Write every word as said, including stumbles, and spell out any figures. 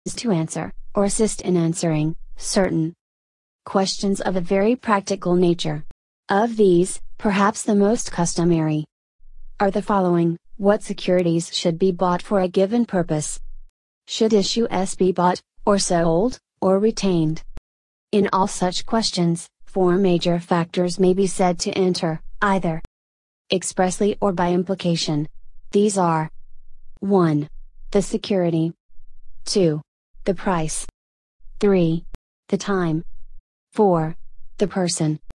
to answer, or assist in answering, certain questions of a very practical nature. Of these, perhaps the most customary are the following: what securities should be bought for a given purpose? Should issues be bought, or sold, or retained? In all such questions, four major factors may be said to enter, either expressly or by implication. These are: one. The security. two. The price. three. The time. four. The person.